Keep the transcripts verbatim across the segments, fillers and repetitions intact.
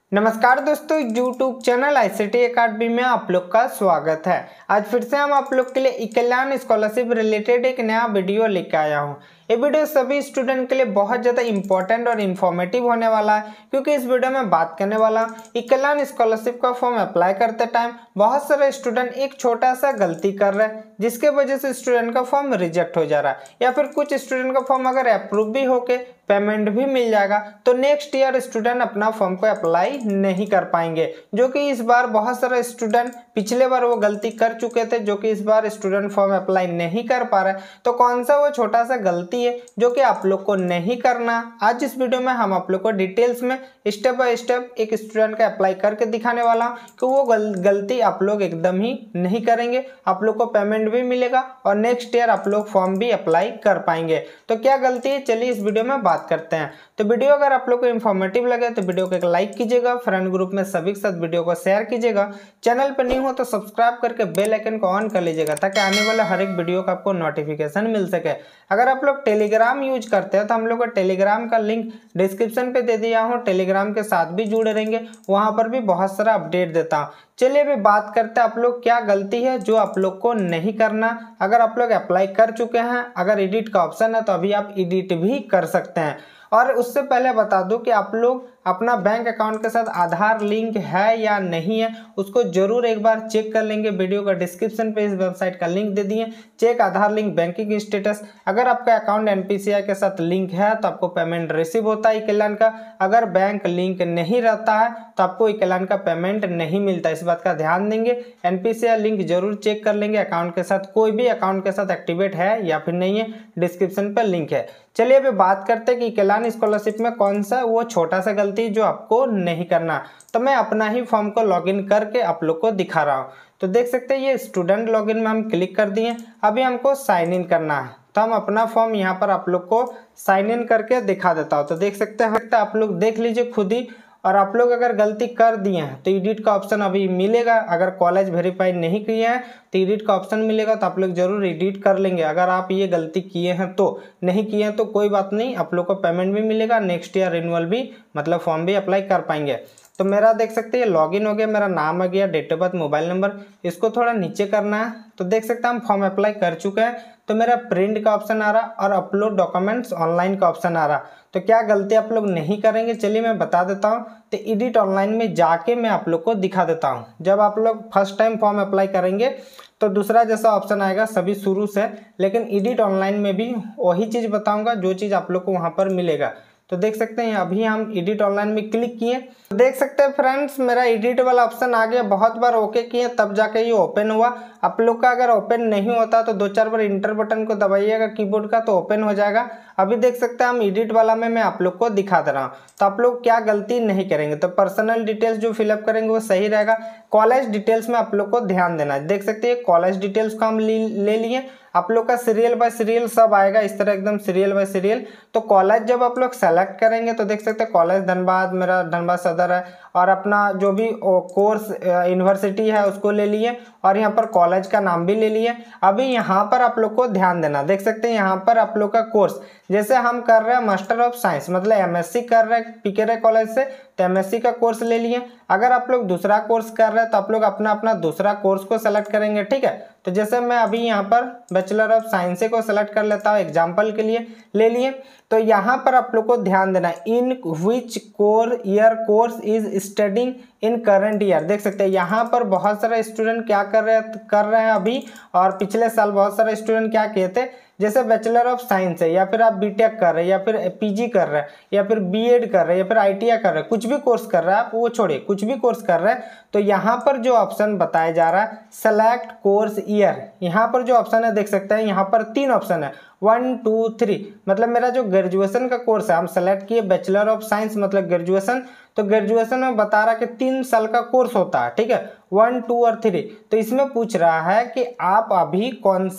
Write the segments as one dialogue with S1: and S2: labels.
S1: नमस्कार दोस्तों, YouTube channel I C T academy में आप लोग का स्वागत है। आज फिर से हम आप लोग के लिए ई-Kalyan स्कॉलरशिप रिलेटेड एक नया वीडियो लेकर आया हूँ। ये वीडियो सभी स्टूडेंट के लिए बहुत ज़्यादा इंपॉर्टेंट और इन्फॉर्मेटिव होने वाला है, क्योंकि इस वीडियो में बात करने वाला ई-Kalyan स्कॉलरशिप का फॉर्म अप्लाई करते टाइम बहुत सारे स्टूडेंट एक छोटा सा गलती कर रहे हैं, जिसके वजह से स्टूडेंट का फॉर्म रिजेक्ट हो जा रहा है, या फिर कुछ स्टूडेंट का फॉर्म अगर अप्रूव भी होके पेमेंट भी मिल जाएगा तो नेक्स्ट ईयर स्टूडेंट अपना फॉर्म को अप्लाई नहीं कर पाएंगे, जो कि इस बार बहुत सारे स्टूडेंट पिछले बार वो गलती कर चुके थे, जो कि इस बार स्टूडेंट फॉर्म अप्लाई नहीं कर पा रहे। तो कौन सा वो छोटा सा गलती है जो कि आप लोग को नहीं करना, आज इस वीडियो में हम आप लोग को डिटेल्स में स्टेप बाय स्टेप एक स्टूडेंट का अप्लाई करके दिखाने वाला हूँ कि वो गल, गलती आप लोग एकदम ही नहीं करेंगे, आप लोग को पेमेंट भी मिलेगा और नेक्स्ट ईयर आप लोग फॉर्म भी अप्लाई कर पाएंगे। तो क्या गलती है, चलिए इस वीडियो में बात करते हैं। तो वीडियो अगर आप लोग को इन्फॉर्मेटिव लगे तो वीडियो को एक लाइक कीजिएगा, फ्रेंड ग्रुप में सभी के साथ वीडियो को शेयर कीजिएगा, चैनल पर न्यू हो तो सब्सक्राइब करके बेल आइकन को ऑन कर लीजिएगा ताकि आने वाले हर एक वीडियो का आपको नोटिफिकेशन मिल सके। अगर आप लोग टेलीग्राम यूज करते हैं तो हम लोग का टेलीग्राम का लिंक डिस्क्रिप्शन पे दे दिया हूँ, टेलीग्राम के साथ भी जुड़े रहेंगे, वहाँ पर भी बहुत सारा अपडेट देता हूँ। चलिए अभी बात करते हैं आप लोग क्या गलती है जो आप लोग को नहीं करना। अगर आप लोग अप्लाई कर चुके हैं, अगर एडिट का ऑप्शन है तो अभी आप एडिट भी कर सकते हैं। और उससे पहले बता दूं कि आप लोग अपना बैंक अकाउंट के साथ आधार लिंक है या नहीं है, उसको जरूर एक बार चेक कर लेंगे। वीडियो का डिस्क्रिप्शन पे इस वेबसाइट का लिंक दे दिए, check Aadhaar link banking status. अगर आपका account N P C I के साथ लिंक है तो आपको पेमेंट रिसीव होता है ई-Kalyan का। अगर बैंक लिंक नहीं रहता है तो आपको ई-Kalyan का पेमेंट नहीं मिलता, इस बात का ध्यान देंगे। N P C I link जरूर चेक कर लेंगे अकाउंट के साथ, कोई भी अकाउंट के साथ एक्टिवेट है या फिर नहीं है, डिस्क्रिप्शन पर लिंक है। चलिए अभी बात करते हैं कि ई-Kalyan स्कॉलरशिप में कौन सा वो छोटा सा गलती जो आपको नहीं करना। तो मैं अपना ही फॉर्म को लॉगिन करके आप लोग को दिखा रहा हूँ। तो देख सकते हैं ये स्टूडेंट लॉगिन में हम क्लिक कर दिए, अभी हमको साइन इन करना है। तो हम अपना फॉर्म यहाँ पर आप लोग को साइन इन करके दिखा देता हूँ। तो देख सकते हैं, आप लोग देख लीजिए खुद ही। और आप लोग अगर गलती कर दिए हैं तो एडिट का ऑप्शन अभी मिलेगा। अगर कॉलेज वेरीफाई नहीं किए हैं तो एडिट का ऑप्शन मिलेगा, तो आप लोग जरूर एडिट कर लेंगे। अगर आप ये गलती किए हैं तो, नहीं किए हैं तो कोई बात नहीं, आप लोग को पेमेंट भी मिलेगा, नेक्स्ट ईयर रिन्यूअल भी मतलब फॉर्म भी अप्लाई कर पाएंगे। तो मेरा देख सकते हैं लॉगिन हो गया, मेरा नाम आ गया, date of birth, mobile number. इसको थोड़ा नीचे करना है। तो देख सकते हैं हम फॉर्म अप्लाई कर चुके हैं। तो मेरा प्रिंट का ऑप्शन आ रहा और अपलोड डॉक्यूमेंट्स ऑनलाइन का ऑप्शन आ रहा। तो क्या गलती आप लोग नहीं करेंगे, चलिए मैं बता देता हूँ। तो एडिट ऑनलाइन में जाके मैं आप लोग को दिखा देता हूँ। जब आप लोग फर्स्ट टाइम फॉर्म अप्लाई करेंगे तो दूसरा जैसा ऑप्शन आएगा सभी शुरू से, लेकिन एडिट ऑनलाइन में भी वही चीज़ बताऊँगा जो चीज़ आप लोग को वहाँ पर मिलेगा। तो देख सकते हैं अभी हम एडिट ऑनलाइन में क्लिक किए, तो देख सकते हैं फ्रेंड्स मेरा एडिट वाला ऑप्शन आ गया। बहुत बार ओके किए तब जाके ये ओपन हुआ। आप लोग का अगर ओपन नहीं होता तो दो चार बार इंटर बटन को दबाइएगा कीबोर्ड का, तो ओपन हो जाएगा। अभी देख सकते हैं हम एडिट वाला में मैं आप लोग को दिखा दे रहा हूँ। तो आप लोग क्या गलती नहीं करेंगे, तो पर्सनल डिटेल्स जो फिलअप करेंगे वो सही रहेगा। कॉलेज डिटेल्स में आप लोग को ध्यान देना है। देख सकते हैं कॉलेज डिटेल्स को हम ले लिए, आप लोग का सीरियल बाय सीरियल सब आएगा इस तरह, एकदम सीरियल बाय सीरियल। तो कॉलेज जब आप लोग सेलेक्ट करेंगे तो देख सकते हैं कॉलेज धनबाद, मेरा धनबाद सदर है, और अपना जो भी कोर्स यूनिवर्सिटी है उसको ले लिए, और यहाँ पर कॉलेज का नाम भी ले लिए। अभी यहाँ पर आप लोग को ध्यान देना, देख सकते हैं यहाँ पर आप लोग का कोर्स, जैसे हम कर रहे हैं मास्टर ऑफ साइंस मतलब एम एस सी कर रहे हैं पी के कॉलेज से, तो एम एस सी का कोर्स ले लिए। अगर आप लोग दूसरा कोर्स कर रहे हैं तो आप लोग अपना अपना दूसरा कोर्स को सेलेक्ट करेंगे, ठीक है। तो जैसे मैं अभी यहाँ पर बैचलर ऑफ साइंस को सेलेक्ट कर लेता हूँ, एग्जाम्पल के लिए ले लिए। तो यहाँ पर आप लोग को ध्यान देना, in which core year course is studying in current year. देख सकते हैं यहाँ पर बहुत सारे स्टूडेंट क्या कर रहे हैं कर रहे हैं अभी, और पिछले साल बहुत सारे स्टूडेंट क्या किए थे, जैसे बैचलर ऑफ साइंस है, या फिर आप बीटेक कर रहे हैं, या फिर पीजी कर रहे हैं, या फिर बीएड कर रहे हैं, या फिर आईटीआई कर रहे हैं, कुछ भी कोर्स कर रहा है आप वो छोड़िए, कुछ भी कोर्स कर रहे हैं। तो यहाँ पर जो ऑप्शन बताया जा रहा है सेलेक्ट कोर्स ईयर, यहाँ पर जो ऑप्शन है देख सकते हैं यहाँ पर तीन ऑप्शन है, वन टू थ्री। मतलब मेरा जो ग्रेजुएशन का कोर्स है हम सेलेक्ट किए बैचलर ऑफ साइंस मतलब ग्रेजुएशन। तो ग्रेजुएशन में बता रहा है कि तीन साल का कोर्स होता है, ठीक है, वन टू और थ्री। तो इसमें पूछ रहा है कि आप अभी कौन सा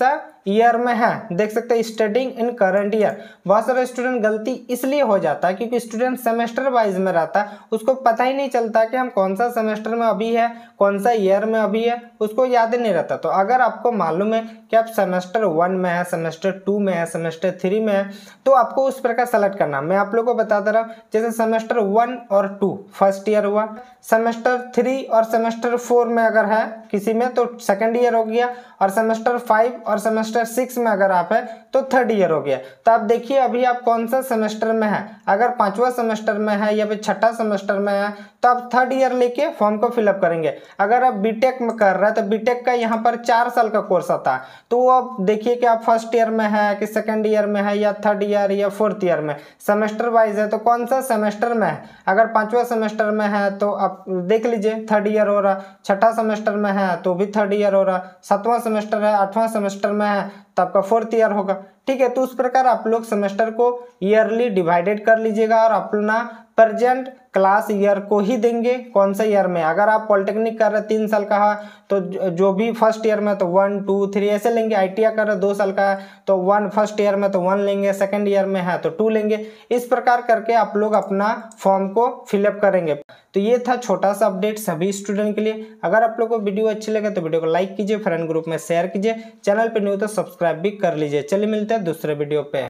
S1: ईयर में है, देख सकते हैं स्टडिंग इन करंट ईयर। बहुत सारे स्टूडेंट गलती इसलिए हो जाता है क्योंकि स्टूडेंट सेमेस्टर वाइज में रहता है, उसको पता ही नहीं चलता कि हम कौन सा सेमेस्टर में अभी है, कौन सा ईयर में अभी है, उसको याद ही नहीं रहता। तो अगर आपको मालूम है कि आप सेमेस्टर वन में है, सेमेस्टर टू में है, सेमेस्टर थ्री में है, तो आपको उस प्रकार सेलेक्ट करना। मैं आप लोगों को बता दे रहा हूँ, जैसे सेमेस्टर वन और टू फर्स्ट ईयर हुआ, सेमेस्टर थ्री और सेमेस्टर फोर में अगर है किसी में तो सेकंड ईयर हो गया, और सेमेस्टर फाइव और सेमेस्टर सिक्स में अगर आप है तो थर्ड ईयर हो गया। तो आप देखिए अभी आप कौन सा सेमेस्टर में है, अगर पांचवा सेमेस्टर में है या फिर छठा सेमेस्टर में है तो आप थर्ड ईयर लेके फॉर्म को फिलअप करेंगे। अगर आप बीटेक में कर रहे हैं तो बीटेक का यहाँ पर चार साल का कोर्स आता है, तो वो आप देखिए कि आप फर्स्ट ईयर में है कि सेकंड ईयर में है या थर्ड ईयर या फोर्थ ईयर में, सेमेस्टर वाइज है तो कौन सा सेमेस्टर में है। अगर पांचवा सेमेस्टर में है तो आप देख लीजिए थर्ड ईयर हो रहा, छठा सेमेस्टर में है तो भी थर्ड ईयर हो रहा, सातवां सेमेस्टर है, आठवां सेमेस्टर में है तो आपका फोर्थ ईयर होगा। ठीक है, तो उस प्रकार आप लोग सेमेस्टर को ईयरली डिवाइडेड कर लीजिएगा और अपना प्रेजेंट क्लास ईयर को ही देंगे कौन सा ईयर में। अगर आप पॉलिटेक्निक कर रहे तीन साल का है तो जो भी फर्स्ट ईयर में तो वन टू थ्री ऐसे लेंगे, आईटीआई कर रहे दो साल का है तो वन फर्स्ट ईयर में तो वन लेंगे, सेकंड ईयर में है तो टू लेंगे। इस प्रकार करके आप लोग अपना फॉर्म को फिलअप करेंगे। तो ये था छोटा सा अपडेट सभी स्टूडेंट के लिए। अगर आप लोग को वीडियो अच्छी लगे तो वीडियो को लाइक कीजिए, फ्रेंड ग्रुप में शेयर कीजिए, चैनल पर न्यू तो सब्सक्राइब भी कर लीजिए। चलिए मिलते हैं दूसरे वीडियो पे।